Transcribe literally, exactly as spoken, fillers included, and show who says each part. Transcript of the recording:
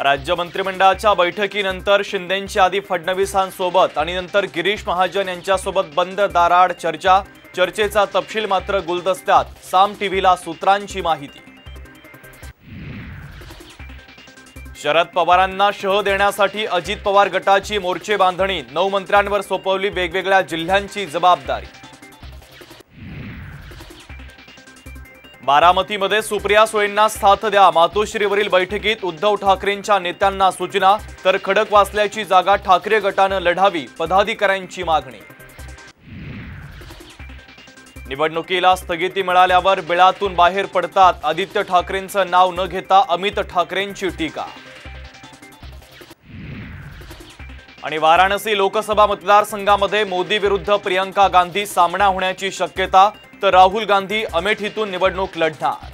Speaker 1: राज्य मंत्रिमंडळाच्या बैठकीनंतर शिंदेंची आधी फडणवीसांसोबत आणि नंतर गिरीश महाजन यांच्यासोबत बंद दाराआड चर्चा। चर्चेचा तपशील मात्र गुलदस्त्यात, साम टीव्हीला सूत्रांची माहिती। शरद पवारांना शह देण्यासाठी अजित पवार गटाची मोर्चे बांधणी, नऊ मंत्र्यांवर सोपवली वेगवेगळ्या जिल्ह्यांची जबाबदारी। बारामतीमध्ये सुप्रिया सुळेंना साथ द्या, मातोश्रीवरील बैठकीत उद्धव ठाकरेंच्या नेत्यांना सूचना, तर खडकवासल्याची जागा ठाकरे गटानं लढावी, पदाधिकाऱ्यांची मागणी। निवडणुकीला स्थगिती मिळाल्यावर बिळातून बाहेर पडतात, आदित्य ठाकरेंचं नाव न घेता अमित ठाकरेंची टीका। आणि वाराणसी लोकसभा मतदारसंघामध्ये मोदी विरुद्ध प्रियंका गांधी सामना होण्याची शक्यता, तर राहुल गांधी अमेठीतून निवडणूक लढणार।